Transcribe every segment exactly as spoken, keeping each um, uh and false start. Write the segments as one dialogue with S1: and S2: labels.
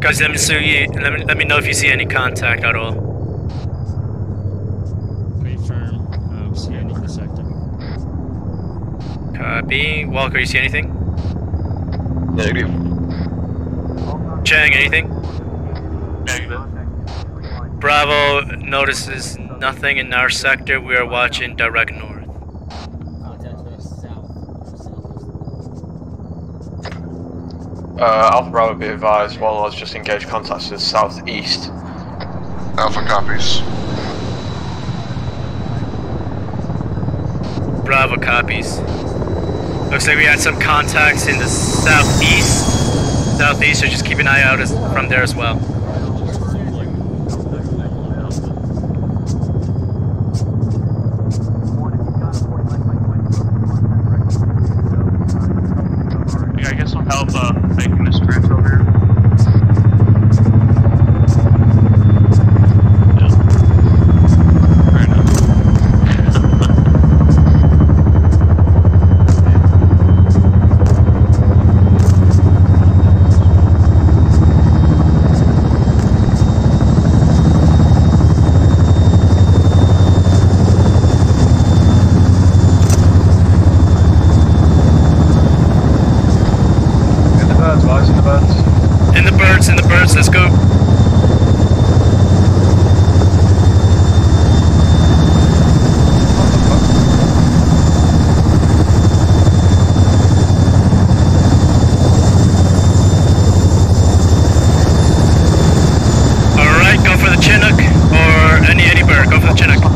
S1: Guys, let me see. Let me let me know if you see any contact at all.
S2: Confirm. Um, scanning the sector.
S1: Copy. Walker, you see anything?
S3: Negative.
S1: Chang, anything?
S3: Negative.
S1: Bravo notices nothing in our sector. We are watching direct north.
S3: Uh, Alpha Bravo, be advised, Warlords just engaged contacts to the southeast.
S4: Alpha copies.
S1: Bravo copies. Looks like we had some contacts in the southeast. Southeast, so just keep an eye out as, from there as well.
S3: Yeah, I guess some help uh, making this transfer over here. Yeah. Right now. In the birds, in the birds, let's go. Alright, go for the Chinook, or any any bird, go for the Chinook.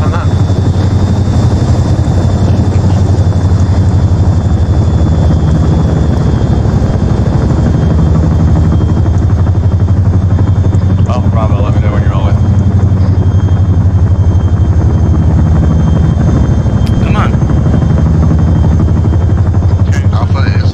S3: Bravo, let me know when you're all in. Come on.
S4: Okay. Alpha is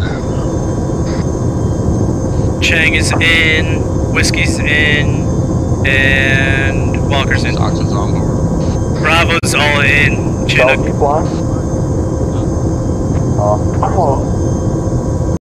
S4: in.
S1: Chang is in, Whiskey's in, and Walker's in.
S4: Sox is on board.
S1: Bravo's all in, Chinook.
S5: Oh,